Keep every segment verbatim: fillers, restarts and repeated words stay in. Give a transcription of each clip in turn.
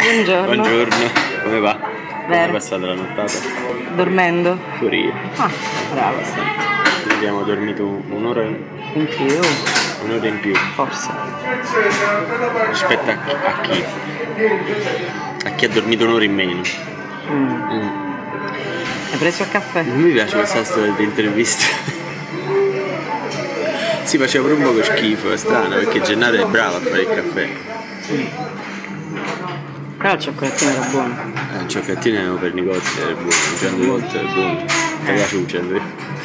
Buongiorno. Buongiorno, come va? Come Vero. è passata la nottata? Dormendo? Pure io. Ah, bravo. Noi abbiamo dormito un'ora, In più, un'ora in più. forse. Rispetto a chi? A chi, a chi ha dormito un'ora in meno. Mm. Mm. Hai preso il caffè? Non mi piace questa storia di intervista. Si faceva pure un po' schifo, è strano, perché Gennaro è bravo a fare il caffè. Però il cioccolatino era buono. Eh, il cioccolatino per Nicozzi è buono, cento volte è buono. Ti piace un cento?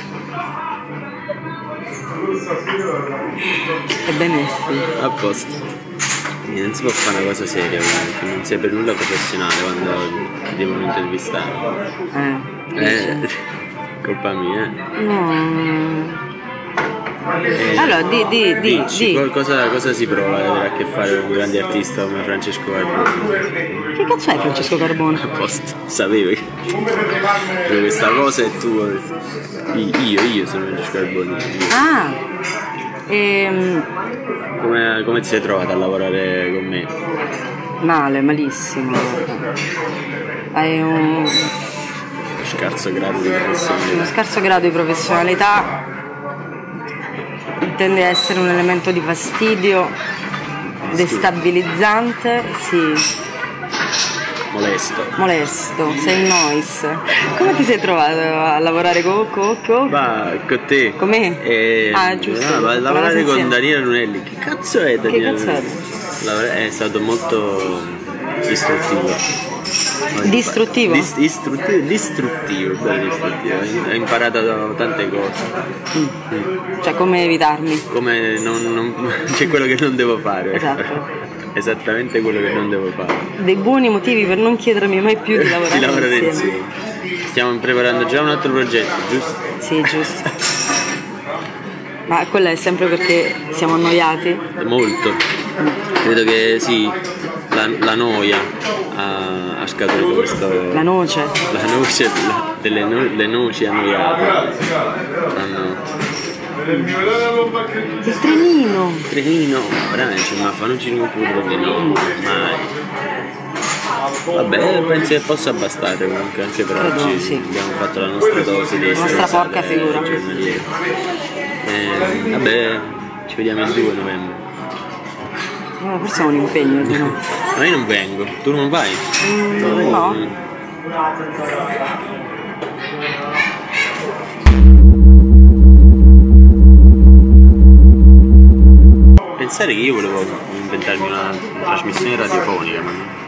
Ebbene sì. A posto. Non si può fare una cosa seria comunque, non sei per nulla professionale quando ti devono intervistare. Eh. Eh, colpa mia. No. Eh, Allora, di, di, di, dici, di. co- cosa, cosa si prova ad avere a che fare con un grande artista come Francesco Carbone? Che cazzo è Francesco Carbone? A posto, sapevo che che questa cosa è tua. Io, io sono Francesco Carbone. io. Ah. Ehm, Come, come ti sei trovata a lavorare con me? male, malissimo. Hai un, Scarso grado di uno professionalità. scarso grado di professionalità. Tende a essere un elemento di fastidio, destabilizzante, sì, Molesto. molesto, sei noise. Come ti sei trovato a lavorare con Cocco? Ma con te? Con me? Eh, Ah, giusto. No, ma Con lavorare la con sensazione. Daniele Lunelli. Che cazzo è Daniele cazzo è? Lunelli? Lavora- È stato molto istruttivo. Distruttivo? Dis- istruttivo, distruttivo, bello distruttivo. Ho imparato tante cose. Mm. Cioè, come evitarmi? Come non, non c'è quello che non devo fare. Esatto. Esattamente quello che non devo fare. Dei buoni motivi per non chiedermi mai più di lavorare, Di lavorare insieme. insieme. Stiamo preparando già un altro progetto, giusto? Sì, giusto. Ma quello è sempre perché siamo annoiati? Molto. Credo che sì, la, la noia ha, ha scaturito questo. La noce. La noce, la- delle no, le noci annoiate. Hanno. Il trenino. Trenino, veramente, ma fanno un pure trenino, mai. Vabbè, penso che possa bastare comunque anche per Credo, oggi. sì. Abbiamo fatto la nostra dose di La nostra stronzate porca figura. giornaliere. Eh, vabbè, ci vediamo il due novembre. No, forse è un impegno, di no? Ma io non vengo, tu non vai? Mm, no. Pensare che io volevo inventarmi una, una trasmissione radiofonica, ma